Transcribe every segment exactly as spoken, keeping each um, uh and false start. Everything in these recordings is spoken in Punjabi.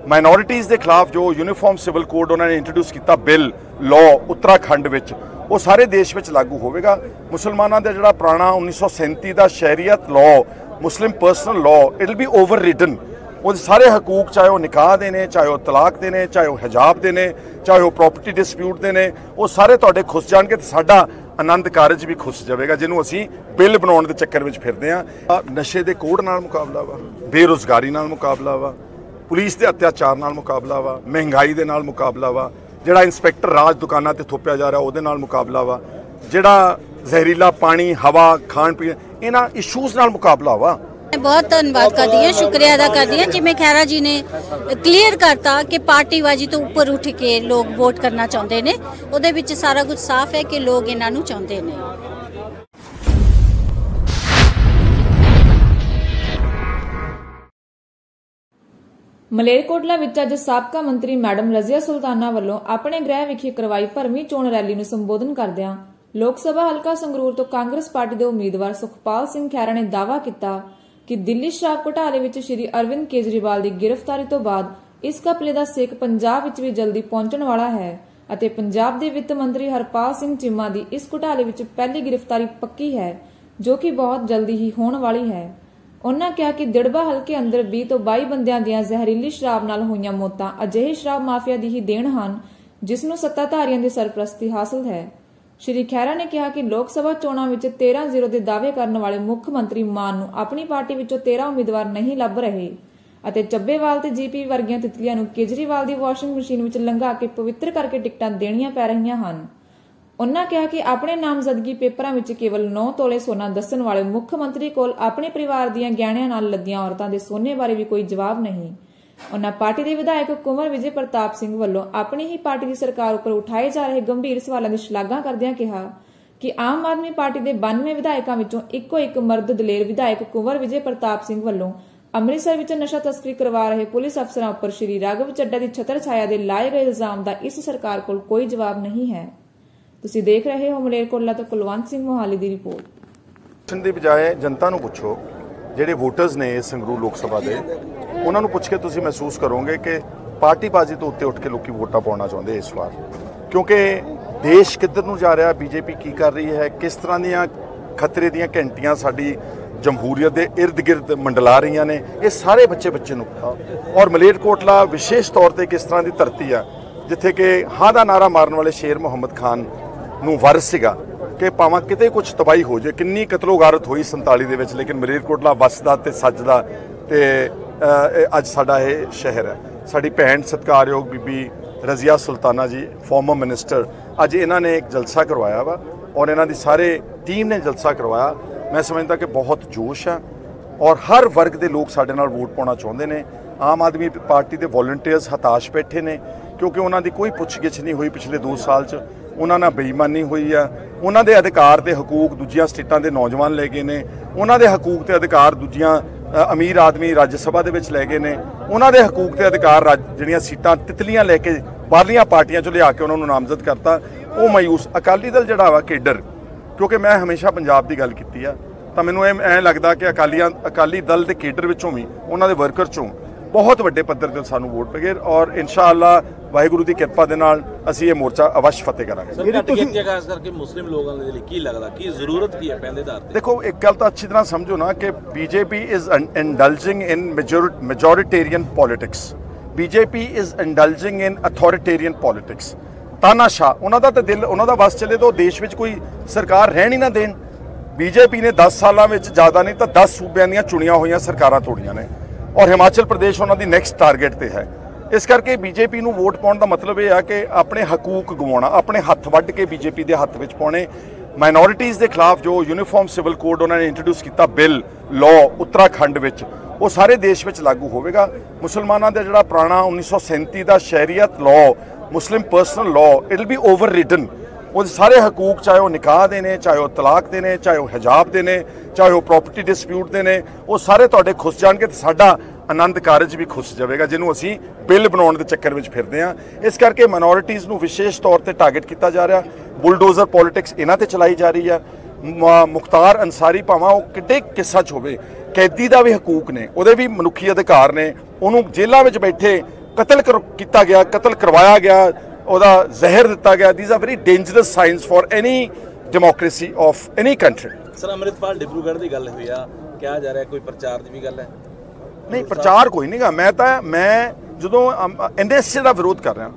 माइनॉरिटीज़ के खिलाफ जो यूनीफॉर्म सिविल कोड उन्होंने इंट्रोड्यूस किया बिल लॉ उत्तराखंड में वो सारे देश में लागू होगा। मुसलमानों का जोड़ा पुराना उन्नीस सौ सैंती का शहरीयत law Muslim personal law it will be overridden. वो सारे हकूक चाहे वो निकाह दे ने, चाहे वो तलाक दे ने, चाहे वो हिजाब दे ने, चाहे वो प्रॉपर्टी डिस्प्यूट दे ने, वो सारे तुहाडे खुस जाणगे ते साडा आनंद कारज भी खुस जाएगा जिन्हों असी बिल बनाने के चक्कर में फिरते हैं। नशे के कोड़ नाल मुकाबला वा, बेरोजगारी नाल मुकाबला वा, पुलिस के अत्याचार नाल मुकाबला वा, महंगाई के नाल मुकाबला वा, जिहड़ा इंस्पैक्टर राज दुकानां ते थोपिया जा रहा उहदे नाल मुकाबला वा, जिहड़ा जहरीला पानी हवा खाण पीण इन्हां इशूज़ नाल मुकाबला वा। बहुत धन्यवाद करती हैं, शुक्रिया अदा करती हैं जिवें खैरा जी ने क्लीयर करता कि पार्टीबाजी तो उपर उठ के लोग वोट करना चाहते हैं। उहदे विच सारा कुछ साफ है कि लोग इन्हां नूं चाहते हैं। ਮਲੇਰਕੋਟਲਾ ਵਿੱਚ ਅੱਜ ਸਾਬਕਾ ਮੰਤਰੀ ਮੈਡਮ ਰਜ਼ੀਆ ਸੁਲਤਾਨਾ ਵੱਲੋਂ ਆਪਣੇ ਗ੍ਰਹਿ ਵਿਖੇ ਕਰਵਾਈ ਭਰਵੀਂ ਚੋਣ ਰੈਲੀ ਨੂੰ ਸੰਬੋਧਨ ਕਰਦਿਆਂ ਲੋਕ ਸਭਾ ਹਲਕਾ ਸੰਗਰੂਰ ਤੋਂ ਕਾਂਗਰਸ ਪਾਰਟੀ ਦੇ ਉਮੀਦਵਾਰ ਸੁਖਪਾਲ ਸਿੰਘ ਖਹਿਰਾ ਨੇ ਦਾਅਵਾ ਕੀਤਾ ਕਿ ਦਿੱਲੀ ਸ਼ਰਾਬ ਘੁਟਾਲੇ ਵਿੱਚ ਸ਼੍ਰੀ ਅਰਵਿੰਦ ਕੇਜਰੀਵਾਲ ਦੀ ਗ੍ਰਿਫਤਾਰੀ ਤੋਂ ਬਾਅਦ ਇਸ ਘਪਲੇ ਦਾ ਸੇਕ ਪੰਜਾਬ ਵਿੱਚ ਵੀ ਜਲਦੀ ਪਹੁੰਚਣ ਵਾਲਾ ਹੈ ਅਤੇ ਪੰਜਾਬ ਦੇ ਵਿੱਤ ਮੰਤਰੀ ਹਰਪਾਲ ਸਿੰਘ ਚੀਮਾ ਦੀ ਇਸ ਘੁਟਾਲੇ ਵਿੱਚ ਪਹਿਲੀ ਗ੍ਰਿਫਤਾਰੀ ਪੱਕੀ ਹੈ ਜੋ ਕਿ ਬਹੁਤ ਜਲਦੀ ਹੀ ਹੋਣ ਵਾਲੀ ਹੈ। उन्होंने कहा कि दिड़बा हल्के अंदर बीस तो बाई बंदियां दियां जहरीली शराब नाल होईयां मौतां अजिहे शराब माफिया दी ही देन हन जिसनूं सत्ताधारियां दी सरपरस्ती हासिल है। श्री खैरा ने कहा कि लोक सभा चोणां विच तेरह जीरो के दावे करने वाले मुख मंत्री मान नूं अपनी पार्टी विचों तेरह उम्मीदवार नहीं लभ रहे अते ਚੱਬੇਵਾਲ ते जीपी वर्गियां तितलियां नूं केजरीवाल दी वाशिंग मशीन विच लंघा के पवित्र करके टिकटां देणीआं पै रहीआं हन। उन्होंने कहा कि अपने नामजदगी पेपरां विच केवल नौ तोले सोना दस्सण वाले मुख मंत्री कोल अपने परिवार दीआं गहणियां नाल लदियां औरतां दे सोने बारे भी कोई जवाब नहीं। उन्होंने पार्टी के विधायक कुंवर विजय प्रताप सिंह वल्लों अपनी ही पार्टी की सरकार उपर उठाए जा रहे गंभीर सवालों की शलाघा करदिआं कहा कि आम आदमी पार्टी के बानवे विधायकों विचों इक्को एक मर्द दलेर विधायक कुंवर विजय प्रताप सिंह वल्लों अमृतसर विच नशा तस्करी करवा रहे पुलिस अफसरां उपर श्री राघव चड्डा की छत्र छाया के लाए गए इल्जाम का इस सरकार कोल कोई जवाब नहीं है। ਤੁਸੀਂ देख रहे हो मलेरकोटला तो कुलवंत सिंह मोहाली की रिपोर्ट। ਦੀ ਬਜਾਏ ਜਨਤਾ ਨੂੰ ਪੁੱਛੋ ਜਿਹੜੇ ਵੋਟਰਸ ਨੇ ਇਸ ਸੰਗਰੂਰ ਲੋਕ ਸਭਾ ਦੇ ਉਹਨਾਂ ਨੂੰ ਪੁੱਛ ਕੇ ਤੁਸੀਂ ਮਹਿਸੂਸ ਕਰੋਗੇ ਕਿ ਪਾਰਟੀਬਾਜ਼ੀ ਤੋਂ ਉੱਤੇ ਉੱਠ ਕੇ ਲੋਕੀ ਵੋਟਾਂ ਪਾਉਣਾ ਚਾਹੁੰਦੇ ਇਸ ਵਾਰ ਕਿਉਂਕਿ ਦੇਸ਼ ਕਿੱਧਰ ਨੂੰ ਜਾ ਰਿਹਾ ਬੀਜੇਪੀ ਕੀ ਕਰ ਰਹੀ ਹੈ ਕਿਸ ਤਰ੍ਹਾਂ ਦੀਆਂ ਖਤਰੇ ਦੀਆਂ ਘੰਟੀਆਂ ਸਾਡੀ ਜਮਹੂਰੀਅਤ ਦੇ ਇਰਦ ਗਿਰਦ ਮੰਡਲਾ ਰਹੀਆਂ ਨੇ ਇਹ ਸਾਰੇ ਬੱਚੇ ਬੱਚੇ ਨੂੰ ਔਰ ਮਲੇਰਕੋਟਲਾ ਵਿਸ਼ੇਸ਼ ਤੌਰ ਤੇ ਕਿਸ ਤਰ੍ਹਾਂ ਦੀ ਧਰਤੀ ਆ ਜਿੱਥੇ ਕਿ ਹਾਂ ਦਾ ਨਾਰਾ ਮਾਰਨ ਵਾਲੇ ਸ਼ੇਰ ਮੁਹੰਮਦ ਖਾਨ ਨੂੰ ਵਾਰਿਸ ਸੀਗਾ ਕਿ ਭਾਵੇਂ ਕਿਤੇ ਕੁਝ ਤਬਾਹੀ ਹੋ ਜਾਏ ਕਿੰਨੀ ਕਤਲੋਗਾਰਤ ਹੋਈ ਸੰਤਾਲੀ ਦੇ ਵਿੱਚ ਲੇਕਿਨ ਮਲੇਰਕੋਟਲਾ ਵਸਦਾ ਤੇ ਸੱਜਦਾ ਤੇ ਅੱਜ ਸਾਡਾ ਇਹ ਸ਼ਹਿਰ ਹੈ। ਸਾਡੀ ਭੈਣ ਸਤਿਕਾਰਯੋਗ ਬੀਬੀ ਰਜ਼ੀਆ ਸੁਲਤਾਨਾ ਜੀ ਫਾਰਮਰ ਮਿਨਿਸਟਰ ਅੱਜ ਇਹਨਾਂ ਨੇ ਇੱਕ ਜਲਸਾ ਕਰਵਾਇਆ ਵਾ ਔਰ ਇਹਨਾਂ ਦੀ ਸਾਰੇ ਟੀਮ ਨੇ ਜਲਸਾ ਕਰਵਾਇਆ। ਮੈਂ ਸਮਝਦਾ ਕਿ ਬਹੁਤ ਜੋਸ਼ ਹੈ ਔਰ ਹਰ ਵਰਗ ਦੇ ਲੋਕ ਸਾਡੇ ਨਾਲ ਵੋਟ ਪਾਉਣਾ ਚਾਹੁੰਦੇ ਨੇ। ਆਮ ਆਦਮੀ ਪਾਰਟੀ ਦੇ ਵੋਲੰਟੀਅਰਸ ਹਤਾਸ਼ ਬੈਠੇ ਨੇ ਕਿਉਂਕਿ ਉਹਨਾਂ ਦੀ ਕੋਈ ਪੁੱਛਗਿੱਛ ਨਹੀਂ ਹੋਈ ਪਿਛਲੇ ਦੋ ਸਾਲ 'ਚ ਉਹਨਾਂ ਨਾਲ ਬੇਈਮਾਨੀ ਹੋਈ ਆ ਉਹਨਾਂ ਦੇ ਅਧਿਕਾਰ ਤੇ ਹਕੂਕ ਦੂਜੀਆਂ ਸਟੇਟਾਂ ਦੇ ਨੌਜਵਾਨ ਲੈ ਗਏ ਨੇ ਉਹਨਾਂ ਦੇ ਹਕੂਕ ਤੇ ਅਧਿਕਾਰ ਦੂਜੀਆਂ ਅਮੀਰ ਆਦਮੀ ਰਾਜ ਸਭਾ ਦੇ ਵਿੱਚ ਲੈ ਗਏ ਨੇ ਉਹਨਾਂ ਦੇ ਹਕੂਕ ਤੇ ਅਧਿਕਾਰ ਜਿਹੜੀਆਂ ਸੀਟਾਂ ਤਿਤਲੀਆਂ ਲੈ ਕੇ ਬਾਹਰਲੀਆਂ ਪਾਰਟੀਆਂ 'ਚੋਂ ਲਿਆ ਕੇ ਉਹਨਾਂ ਨੂੰ ਨਾਮਜ਼ਦ ਕਰਤਾ ਉਹ ਮਾਯੂਸ ਅਕਾਲੀ ਦਲ ਜਿਹੜਾ ਵਾ ਕੇਡਰ ਕਿਉਂਕਿ ਮੈਂ ਹਮੇਸ਼ਾ ਪੰਜਾਬ ਦੀ ਗੱਲ ਕੀਤੀ ਆ ਤਾਂ ਮੈਨੂੰ ਇਹ ਐਂ ਲੱਗਦਾ ਕਿ ਅਕਾਲੀਆਂ ਅਕਾਲੀ ਦਲ ਦੇ ਕੇਡਰ ਵਿੱਚੋਂ ਵੀ ਉਹਨਾਂ ਦੇ ਵਰਕਰ 'ਚੋਂ ਬਹੁਤ ਵੱਡੇ ਪੱਧਰ ਤੇ ਸਾਨੂੰ ਵੋਟ ਪਏਗੀ ਔਰ ਇਨਸ਼ਾਅੱਲਾ ਵਾਹਿਗੁਰੂ ਦੀ ਕਿਰਪਾ ਦੇ ਨਾਲ ਅਸੀਂ ਇਹ ਮੋਰਚਾ ਅਵਸ਼ ਫਤਿਹ ਕਰਾਂਗੇ। ਖਾਸ ਕਰਕੇ ਮੁਸਲਿਮ ਲੋਕਾਂ ਦੇ ਲਈ ਕੀ ਲੱਗਦਾ ਕੀ ਜ਼ਰੂਰਤ ਕੀ ਹੈ ਪਹਿਲੇ ਆਧਾਰ ਤੇ? ਦੇਖੋ ਇੱਕ ਗੱਲ ਤਾਂ ਅੱਛੀ ਤਰ੍ਹਾਂ ਸਮਝੋ ਨਾ ਕਿ BJP is indulging in majoritarian politics BJP is indulging in authoritarian politics ਤਾਨਾਸ਼ਾਹ ਉਹਨਾਂ ਦਾ ਤਾਂ ਦਿਲ ਉਹਨਾਂ ਦਾ ਵਸ ਚੱਲੇ ਤਾਂ ਦੇਸ਼ ਵਿੱਚ ਕੋਈ ਸਰਕਾਰ ਰਹਿਣ ਹੀ ਨਾ ਦੇਣ। ਬੀਜੇਪੀ ਨੇ ਦਸ ਸਾਲਾਂ ਵਿੱਚ ਜ਼ਿਆਦਾ ਨਹੀਂ ਤਾਂ ਦਸ ਸੂਬਿਆਂ ਦੀਆਂ ਚੁਣੀਆਂ ਹੋਈਆਂ ਸਰਕਾਰਾਂ ਤੋੜੀਆਂ ਨੇ ਔਰ ਹਿਮਾਚਲ ਪ੍ਰਦੇਸ਼ ਉਹਨਾਂ ਦੀ ਨੈਕਸਟ ਟਾਰਗੇਟ ਤੇ ਹੈ। ਇਸ ਕਰਕੇ ਬੀਜੇਪੀ ਨੂੰ ਵੋਟ ਪਾਉਣ ਦਾ ਮਤਲਬ ਇਹ ਆ ਕਿ ਆਪਣੇ ਹਕੂਕ ਗਵਾਉਣਾ ਆਪਣੇ ਹੱਥ ਵੱਢ ਕੇ ਬੀਜੇਪੀ ਦੇ ਹੱਥ ਵਿੱਚ ਪਾਉਣੇ। ਮਾਈਨॉरिटीज़ ਦੇ ਖਿਲਾਫ ਜੋ ਯੂਨੀਫਾਰਮ ਸਿਵਲ ਕੋਡ ਉਹਨਾਂ ਨੇ ਇੰਟਰੋਡਿਊਸ ਕੀਤਾ ਬਿਲ ਲॉ ਉੱਤਰਾਖੰਡ ਵਿੱਚ ਉਹ ਸਾਰੇ ਦੇਸ਼ ਵਿੱਚ ਲਾਗੂ ਹੋਵੇਗਾ। ਮੁਸਲਮਾਨਾਂ ਦਾ ਜਿਹੜਾ ਪੁਰਾਣਾ ਉੱਨੀ ਸੌ ਸੈਂਤੀ ਦਾ ਸ਼ਹਿਰੀਅਤ law Muslim personal law it will be overridden. वो सारे हकूक चाहे वो निकाह देने चाहे वो तलाक देने चाहे वो हिजाब देने चाहे वो प्रॉपर्टी डिस्प्यूट देने वो सारे तुहाडे खुस जाणगे ते साडा आनंद कारज भी खुस जाएगा जिन्हों असी बिल बनाने के चक्कर में फिरते हैं। इस करके माइनॉरिटीज़ नूं विशेष तौर पर टारगेट किया जा रहा बुलडोजर पॉलिटिक्स इन्हां ते चलाई जा रही है। मुख्तार अंसारी भावें वो किड्डे किस्सा च होवे कैदी का भी हकूक ने उहदे भी मनुखी अधिकार ने उन्होंने जेलों में बैठे ਕਤਲ ਕੀਤਾ ਗਿਆ, ਕਤਲ ਕਰਵਾਇਆ ਗਿਆ, ਉਹਦਾ ਜ਼ਹਿਰ ਦਿੱਤਾ ਗਿਆ। These are very dangerous signs for any democracy of any country. Sir Amritpal Dibrugarh ਦੀ ਗੱਲ ਹੋਈ ਆ, ਕਿਹਾ ਜਾ ਰਿਹਾ ਕੋਈ ਪ੍ਰਚਾਰ ਦੀ ਵੀ ਗੱਲ ਹੈ? ਨਹੀਂ, ਪ੍ਰਚਾਰ ਕੋਈ ਨਹੀਂਗਾ। ਮੈਂ ਤਾਂ ਮੈਂ ਜਦੋਂ ਐਨਐਸਏ ਦਾ ਵਿਰੋਧ ਕਰ ਰਿਹਾ,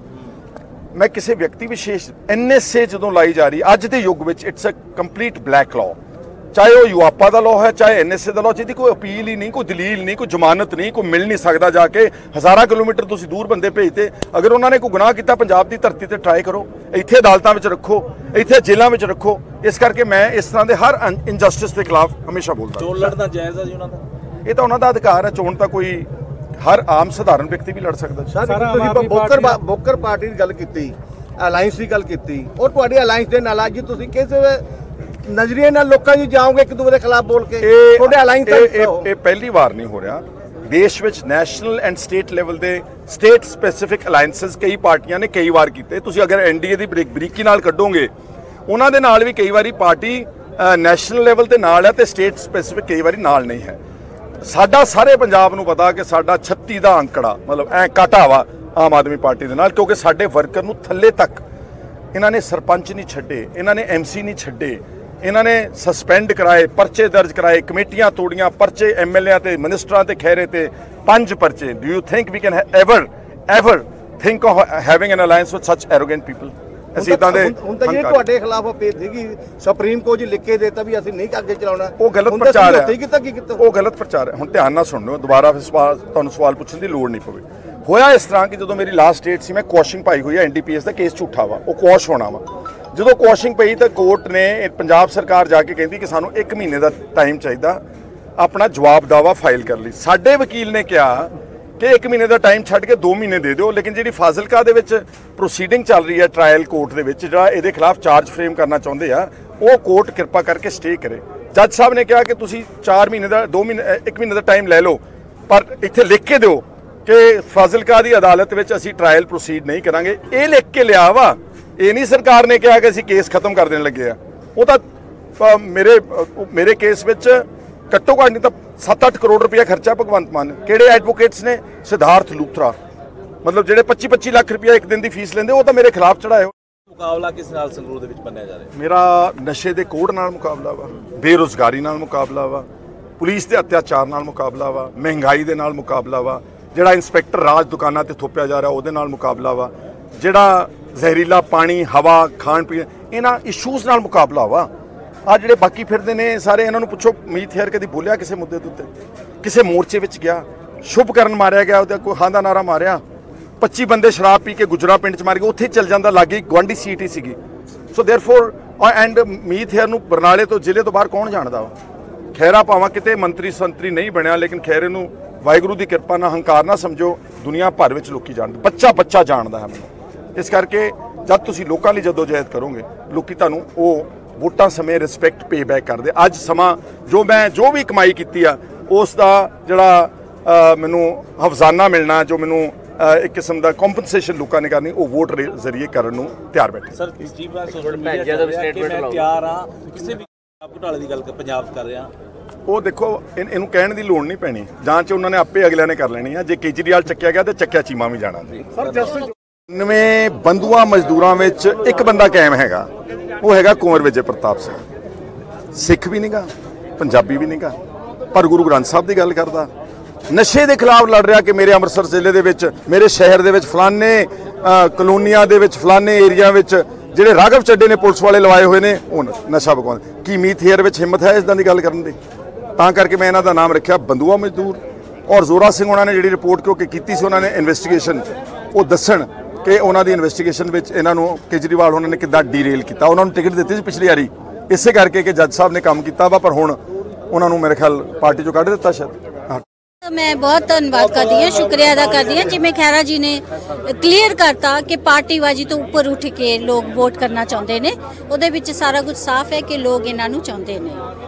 ਮੈਂ ਕਿਸੇ ਵਿਅਕਤੀ ਵਿਸ਼ੇਸ਼ ਐਨਐਸਏ ਜਦੋਂ ਲਾਈ ਜਾ ਰਹੀ ਅੱਜ ਦੇ ਯੁੱਗ ਵਿੱਚ it's a complete black law, ਚਾਹੇ ਉਹ ਯੂਆਪਾ ਦਾ ਲਾਅ ਹੈ ਚਾਹੇ ਐਨਐਸਏ ਦਾ ਲਾਅ, ਜਿਹਦੀ ਕੋਈ ਅਪੀਲ ਹੀ ਨਹੀਂ, ਕੋਈ ਦਲੀਲ ਨਹੀਂ, ਕੋਈ ਜ਼ਮਾਨਤ ਨਹੀਂ, ਕੋਈ ਮਿਲ ਨਹੀਂ ਸਕਦਾ। ਜਾ ਕੇ ਹਜ਼ਾਰਾਂ ਕਿਲੋਮੀਟਰ ਤੁਸੀਂ ਦੂਰ ਬੰਦੇ ਭੇਜਦੇ, ਅਗਰ ਉਹਨਾਂ ਨੇ ਕੋਈ ਗੁਨਾਹ ਕੀਤਾ ਪੰਜਾਬ ਦੀ ਧਰਤੀ ਤੇ ਟਰਾਈ ਕਰੋ, ਇੱਥੇ ਅਦਾਲਤਾਂ ਵਿੱਚ ਰੱਖੋ, ਇੱਥੇ ਜੇਲ੍ਹਾਂ ਵਿੱਚ ਰੱਖੋ। ਇਸ ਕਰਕੇ ਮੈਂ ਇਸ ਤਰ੍ਹਾਂ ਦੇ ਹਰ ਇਨਜਸਟਿਸ ਦੇ ਖਿਲਾਫ ਹਮੇਸ਼ਾ ਬੋਲਦਾ। ਚੋਣ ਲੜਨਾ ਜਾਇਜ਼ ਹੈ ਜੀ ਉਹਨਾਂ ਦਾ? ਇਹ ਤਾਂ ਉਹਨਾਂ ਦਾ ਅਧਿਕਾਰ ਹੈ। ਚੋਣ ਤਾਂ ਕੋਈ ਹਰ ਆਮ ਸਧਾਰਨ ਵਿਅਕਤੀ ਵੀ ਲੜ ਸਕਦਾ। ਸਰ ਤੁਸੀਂ ਬੋਕਰ ਬੋਕਰ ਪਾਰਟੀ ਦੀ ਗੱਲ ਕੀਤੀ, ਅਲਾਈਅੰਸ ਦੀ ਗੱਲ ਕੀਤੀ, ਔਰ ਤੁਹਾਡੀ ਅਲਾਈਅੰਸ ਦੇ ਨਾਲ ਅੱਜ ਤੁਸੀਂ ਕਿਸ ਨਜ਼ਰੀਏ ਨਾਲ ਲੋਕਾਂ ਜੀ ਜਾਓਗੇ ਇੱਕ ਦੂਜੇ ਦੇ ਖਿਲਾਫ ਬੋਲ ਕੇ? ਤੁਹਾਡੇ ਅਲਾਈਅੰਸ ਇਹ ਪਹਿਲੀ ਵਾਰ ਨਹੀਂ ਹੋ ਰਿਹਾ ਦੇਸ਼ ਵਿੱਚ। ਨੈਸ਼ਨਲ ਐਂਡ ਸਟੇਟ ਲੈਵਲ ਦੇ ਸਟੇਟ ਸਪੈਸੀਫਿਕ ਅਲਾਈਅੰਸਸ ਕਈ ਪਾਰਟੀਆਂ ਨੇ ਕਈ ਵਾਰ ਕੀਤੇ। ਤੁਸੀਂ ਅਗਰ ਐਨਡੀਏ ਦੀ ਬਰੀਕੀ ਨਾਲ ਕੱਢੋਗੇ, ਉਹਨਾਂ ਦੇ ਨਾਲ ਵੀ ਕਈ ਵਾਰੀ ਪਾਰਟੀ ਨੈਸ਼ਨਲ ਲੈਵਲ ਤੇ ਨਾਲ ਹੈ ਤੇ ਸਟੇਟ ਸਪੈਸੀਫਿਕ ਕਈ ਵਾਰੀ ਨਾਲ ਨਹੀਂ ਹੈ। ਸਾਡਾ ਸਾਰੇ ਪੰਜਾਬ ਨੂੰ ਪਤਾ ਕਿ ਸਾਡਾ ਛੱਤੀ ਦਾ ਅੰਕੜਾ ਮਤਲਬ ਐ ਘਾਟਾ ਵਾ ਆਮ ਆਦਮੀ ਪਾਰਟੀ ਦੇ ਨਾਲ, ਕਿਉਂਕਿ ਸਾਡੇ ਵਰਕਰ ਨੂੰ ਥੱਲੇ ਤੱਕ ਇਹਨਾਂ ਨੇ ਸਰਪੰਚ ਨਹੀਂ ਛੱਡੇ, ਇਹਨਾਂ ਨੇ ਐਮਸੀ ਨਹੀਂ ਛੱਡੇ, ਇਹਨਾਂ ਨੇ ਸਸਪੈਂਡ ਕਰਾਏ, ਪਰਚੇ ਦਰਜ ਕਰਾਏ, ਕਮੇਟੀਆਂ ਤੋੜੀਆਂ, ਪਰਚੇ ਐਮਐਲਏ ਤੇ ਮਿਨਿਸਟਰਾਂ ਤੇ ਖਹਿਰੇ ਤੇ ਪੰਜ ਪਰਚੇ। Do you think we can ever ever think of having an alliance with such arrogant people? ਅਸੀਂ ਇਦਾਂ ਦੇ ਹੁਣ ਤਾਂ ਜਿਹੜੇ ਤੁਹਾਡੇ ਖਿਲਾਫ ਅਪੀਲ ਸੀਗੀ ਸੁਪਰੀਮ ਕੋਰਟ ਜੀ ਲਿਖ ਕੇ ਦੇਤਾ ਵੀ ਅਸੀਂ ਨਹੀਂ ਅੱਗੇ ਚਲਾਉਣਾ, ਉਹ ਗਲਤ ਪ੍ਰਚਾਰ ਹੈ। ਕੀਤਾ ਕੀ ਕੀਤਾ? ਉਹ ਗਲਤ ਪ੍ਰਚਾਰ ਹੈ। ਹੁਣ ਧਿਆਨ ਨਾਲ ਸੁਣ ਲਓ, ਦੁਬਾਰਾ ਫਿਰ ਸਵਾਲ ਤੁਹਾਨੂੰ ਸਵਾਲ ਪੁੱਛਣ ਦੀ ਲੋੜ ਨਹੀਂ ਪਵੇ। ਹੋਇਆ ਇਸ ਤਰ੍ਹਾਂ ਕਿ ਜਦੋਂ ਮੇਰੀ ਲਾਸਟ ਡੇਟ ਸੀ, ਮੈਂ ਕੁਐਸ਼ਿੰਗ ਪਾਈ ਹੋਈ ਹੈ ਐਨਡੀਪੀਐਸ ਦਾ ਕੇਸ ਝੂਠਾ ਵਾ, ਉਹ ਕੁਐਸ਼ ਹੋਣਾ ਵਾ। ਜਦੋਂ ਕੁਐਸ਼ਿੰਗ ਪਈ ਤਾਂ ਕੋਰਟ ਨੇ ਪੰਜਾਬ ਸਰਕਾਰ ਜਾ ਕੇ ਕਹਿੰਦੀ ਕਿ ਸਾਨੂੰ ਇੱਕ ਮਹੀਨੇ ਦਾ ਟਾਈਮ ਚਾਹੀਦਾ ਆਪਣਾ ਜਵਾਬ ਦਾਵਾ ਫਾਈਲ ਕਰਨ ਲਈ। ਸਾਡੇ ਵਕੀਲ ਨੇ ਕਿਹਾ ਕਿ ਇੱਕ ਮਹੀਨੇ ਦਾ ਟਾਈਮ ਛੱਡ ਕੇ ਦੋ ਮਹੀਨੇ ਦੇ ਦਿਓ, ਲੇਕਿਨ ਜਿਹੜੀ ਫਾਜ਼ਿਲਕਾ ਦੇ ਵਿੱਚ ਪ੍ਰੋਸੀਡਿੰਗ ਚੱਲ ਰਹੀ ਹੈ ਟ੍ਰਾਇਲ ਕੋਰਟ ਦੇ ਵਿੱਚ, ਜਿਹੜਾ ਇਹਦੇ ਖਿਲਾਫ ਚਾਰਜ ਫਰੇਮ ਕਰਨਾ ਚਾਹੁੰਦੇ ਆ, ਉਹ ਕੋਰਟ ਕਿਰਪਾ ਕਰਕੇ ਸਟੇ ਕਰੇ। ਜੱਜ ਸਾਹਿਬ ਨੇ ਕਿਹਾ ਕਿ ਤੁਸੀਂ ਚਾਰ ਮਹੀਨੇ ਦਾ ਦੋ ਮਹੀਨੇ ਇੱਕ ਮਹੀਨੇ ਦਾ ਟਾਈਮ ਲੈ ਲਓ, ਪਰ ਇੱਥੇ ਲਿਖ ਕੇ ਦਿਓ ਕਿ ਫਾਜ਼ਿਲਕਾ ਦੀ ਅਦਾਲਤ ਵਿੱਚ ਅਸੀਂ ਟ੍ਰਾਇਲ ਪ੍ਰੋਸੀਡ ਨਹੀਂ ਕਰਾਂਗੇ। ਇਹ ਲਿਖ ਕੇ ਲਿਆ ਵਾ, ਇਹ ਨਹੀਂ ਸਰਕਾਰ ਨੇ ਕਿਹਾ ਕਿ ਅਸੀਂ ਕੇਸ ਖਤਮ ਕਰ ਦੇਣ ਲੱਗੇ ਆ। ਉਹ ਤਾਂ ਮੇਰੇ ਮੇਰੇ ਕੇਸ ਵਿੱਚ ਘੱਟੋ ਘੱਟ ਨਹੀਂ ਤਾਂ ਸੱਤ ਅੱਠ ਕਰੋੜ ਰੁਪਇਆ ਖਰਚਾ ਭਗਵੰਤ ਮਾਨ। ਕਿਹੜੇ ਐਡਵੋਕੇਟਸ ਨੇ? ਸਿਧਾਰਥ ਲੂਥਰਾ, ਮਤਲਬ ਜਿਹੜੇ ਪੱਚੀ ਪੱਚੀ ਲੱਖ ਰੁਪਇਆ ਇੱਕ ਦਿਨ ਦੀ ਫੀਸ ਲੈਂਦੇ, ਉਹ ਤਾਂ ਮੇਰੇ ਖਿਲਾਫ ਚੜਾਏ। ਮੁਕਾਬਲਾ ਕਿਸ ਨਾਲ ਸੰਗਰੂਰ ਦੇ ਵਿੱਚ ਬੰਨਿਆ ਜਾ ਰਿਹਾ? ਮੇਰਾ ਨਸ਼ੇ ਦੇ ਕੋੜ ਨਾਲ ਮੁਕਾਬਲਾ ਵਾ, ਬੇਰੁਜ਼ਗਾਰੀ ਨਾਲ ਮੁਕਾਬਲਾ ਵਾ, ਪੁਲਿਸ ਦੇ ਅਤਿਆਚਾਰ ਨਾਲ ਮੁਕਾਬਲਾ ਵਾ, ਮਹਿੰਗਾਈ ਦੇ ਨਾਲ ਮੁਕਾਬਲਾ ਵਾ, ਜਿਹੜਾ ਇੰਸਪੈਕਟਰ ਰਾਜ ਦੁਕਾਨਾਂ ਤੇ ਥੋਪਿਆ ਜਾ ਰਿਹਾ ਉਹਦੇ ਨਾਲ ਮੁਕਾਬਲਾ ਵਾ, ਜਿਹੜਾ ਜ਼ਹਿਰੀਲਾ ਪਾਣੀ, ਹਵਾ, ਖਾਣ ਪੀਣ, ਇਹਨਾਂ ਇਸ਼ੂਜ਼ ਨਾਲ ਮੁਕਾਬਲਾ ਵਾ। ਆ ਜਿਹੜੇ ਬਾਕੀ ਫਿਰਦੇ ਨੇ ਸਾਰੇ, ਇਹਨਾਂ ਨੂੰ ਪੁੱਛੋ ਮੀਤ ਹੇਅਰ ਕਦੀ ਬੋਲਿਆ ਕਿਸੇ ਮੁੱਦੇ ਦੇ ਉੱਤੇ? ਕਿਸੇ ਮੋਰਚੇ ਵਿੱਚ ਗਿਆ? ਸ਼ੁਭ ਕਰਨ ਮਾਰਿਆ ਗਿਆ, ਉਹਦਾ ਕੋਈ ਹਾਂ ਦਾ ਨਾਰਾ ਮਾਰਿਆ। ਪੱਚੀ ਬੰਦੇ ਸ਼ਰਾਬ ਪੀ ਕੇ ਗੁਜਰਾ ਪਿੰਡ ਚ ਮਾਰ ਗਏ, ਉੱਥੇ ਚੱਲ ਜਾਂਦਾ, ਲਾਗੇ ਗੁਆਂਢੀ ਸੀਟ ਹੀ ਸੀਗੀ। ਸੋ ਦੇਅਰਫੋਰ ਐਂਡ ਮੀਤ ਹੇਅਰ ਨੂੰ ਬਰਨਾਲੇ ਤੋਂ ਜ਼ਿਲ੍ਹੇ ਤੋਂ ਬਾਹਰ ਕੌਣ ਜਾਣਦਾ ਵਾ? ਖਹਿਰਾ ਭਾਵੇਂ ਕਿਤੇ ਮੰਤਰੀ ਸੰਤਰੀ ਨਹੀਂ ਬਣਿਆ, ਲੇਕਿਨ ਖਹਿਰੇ ਨੂੰ ਵਾਹਿਗੁਰੂ ਦੀ ਕਿਰਪਾ ਨਾਲ ਹੰਕਾਰ ਨਾ ਸਮਝੋ, ਦੁਨੀਆ ਭਰ ਵਿੱਚ ਲੋਕੀ ਜਾਣਦੇ, ਬੱਚਾ ਬੱਚਾ ਜਾਣਦਾ ਹੈ ਮੈਨੂੰ। ਇਸ ਕਰਕੇ ਜਦ ਤੁਸੀਂ ਲੋਕਾਂ ਲਈ ਜਦੋਜਹਿਦ ਕਰੋਗੇ, ਲੋਕੀ ਤੁਹਾਨੂੰ ਉਹ ਵੋਟਾਂ ਸਮੇਂ ਰਿਸਪੈਕਟ ਪੇ ਬੈਕ ਕਰਦੇ। ਅੱਜ ਸਮਾਂ ਜੋ ਮੈਂ ਜੋ ਵੀ ਕਮਾਈ ਕੀਤੀ ਆ, ਉਸ ਦਾ ਜਿਹੜਾ ਮੈਨੂੰ ਹਫਜ਼ਾਨਾ ਮਿਲਣਾ, ਜੋ ਮੈਨੂੰ ਇੱਕ ਕਿਸਮ ਦਾ ਕੰਪਨਸੇਸ਼ਨ ਲੋਕਾਂ ਨੇ ਕਰਨੀ, ਉਹ ਵੋਟ ਜ਼ਰੀਏ ਕਰਨ ਨੂੰ ਤਿਆਰ ਬੈਠੇ। ਸਰ ਜੀ ਮੈਂ ਸੋਸ਼ਲ ਮੀਡੀਆ ਤੇ ਸਟੇਟਮੈਂਟ ਮੈਂ ਤਿਆਰ ਆ ਕਿਸੇ ਵੀ ਘੁਟਾਲੇ ਦੀ ਗੱਲ ਪੰਜਾਬ ਕਰ ਰਿਹਾ। ਉਹ ਦੇਖੋ, ਇਹਨੂੰ ਕਹਿਣ ਦੀ ਲੋੜ ਨਹੀਂ ਪੈਣੀ, ਜਾਂਚ ਉਹਨਾਂ ਨੇ ਆਪੇ ਅਗਲਿਆਂ ਨੇ ਕਰ ਲੈਣੀ ਆ। ਜੇ ਕੇਜਰੀਵਾਲ ਚੱਕਿਆ ਗਿਆ ਤੇ ਚੱਕਿਆ ਚੀਮਾ ਵੀ ਜਾਣਾ ਜੀ। ਨਵੇਂ ਬੰਦੂਆ ਮਜ਼ਦੂਰਾਂ ਵਿੱਚ ਇੱਕ ਬੰਦਾ ਕਾਇਮ ਹੈਗਾ, ਉਹ ਹੈਗਾ ਕੁੰਵਰ ਵਿਜੇ ਪ੍ਰਤਾਪ ਸਿੰਘ। ਸਿੱਖ ਵੀ ਨਹੀਂਗਾ, ਪੰਜਾਬੀ ਵੀ ਨਹੀਂਗਾ, ਪਰ ਗੁਰੂ ਗ੍ਰੰਥ ਸਾਹਿਬ ਦੀ ਗੱਲ ਕਰਦਾ। ਨਸ਼ੇ ਦੇ ਖਿਲਾਫ ਲੜ ਰਿਹਾ ਕਿ ਮੇਰੇ ਅੰਮ੍ਰਿਤਸਰ ਜ਼ਿਲ੍ਹੇ ਦੇ ਵਿੱਚ, ਮੇਰੇ ਸ਼ਹਿਰ ਦੇ ਵਿੱਚ ਫਲਾਨੇ ਕਲੋਨੀਆਂ ਦੇ ਵਿੱਚ, ਫਲਾਨੇ ਏਰੀਆ ਵਿੱਚ ਜਿਹੜੇ ਰਾਘਵ ਚੱਡੇ ਨੇ ਪੁਲਿਸ ਵਾਲੇ ਲਵਾਏ ਹੋਏ ਨੇ, ਉਹ ਨਸ਼ਾ ਵਿਕਾਉਂਦੇ। ਕੀ ਮੀਤ ਹੇਅਰ ਵਿੱਚ ਹਿੰਮਤ ਹੈ ਇਸਦਾਂ ਦੀ ਗੱਲ ਕਰਨ ਦੀ? ਤਾਂ ਕਰਕੇ ਮੈਂ ਇਹਨਾਂ ਦਾ ਨਾਮ ਰੱਖਿਆ ਬੰਦੂਆ ਮਜ਼ਦੂਰ। ਔਰ ਜ਼ੋਰਾ ਸਿੰਘ ਉਹਨਾਂ ਨੇ ਜਿਹੜੀ ਰਿਪੋਰਟ ਕਿਉਂਕਿ ਕੀਤੀ ਸੀ, ਉਹਨਾਂ ਨੇ ਇਨਵੈਸਟੀਗੇਸ਼ਨ, ਉਹ ਦੱਸਣ ਕਿ ਉਹਨਾਂ ਦੀ ਇਨਵੈਸਟੀਗੇਸ਼ਨ ਵਿੱਚ ਇਹਨਾਂ ਨੂੰ ਕੇਜਰੀਵਾਲ ਉਹਨਾਂ ਨੇ ਕਿੱਦਾਂ ਡੀਰੇਲ ਕੀਤਾ। ਉਹਨਾਂ ਨੂੰ ਟਿਕਟ ਦਿੱਤੀ ਸੀ ਪਿਛਲੀ ਵਾਰੀ ਇਸੇ ਕਰਕੇ ਕਿ ਜੱਜ ਸਾਹਿਬ ਨੇ ਕੰਮ ਕੀਤਾ ਵਾ, ਪਰ ਹੁਣ ਉਹਨਾਂ ਨੂੰ ਮੇਰੇ ਖਿਆਲ ਪਾਰਟੀ ਚੋਂ ਕੱਢ ਦਿੱਤਾ ਸ਼ਾਇਦ। मैं बहुत धन्यवाद करती हूँ, शुक्रिया अदा करती हूँ जिमें खैरा जी ने क्लीयर करता कि पार्टीबाजी तो ऊपर उठ के लोग वोट करना चाहते हैं। ਉਹਦੇ ਵਿੱਚ ਸਾਰਾ ਕੁਝ ਸਾਫ਼ ਹੈ ਕਿ ਲੋਕ ਇਹਨਾਂ ਨੂੰ ਚਾਹੁੰਦੇ ਨੇ।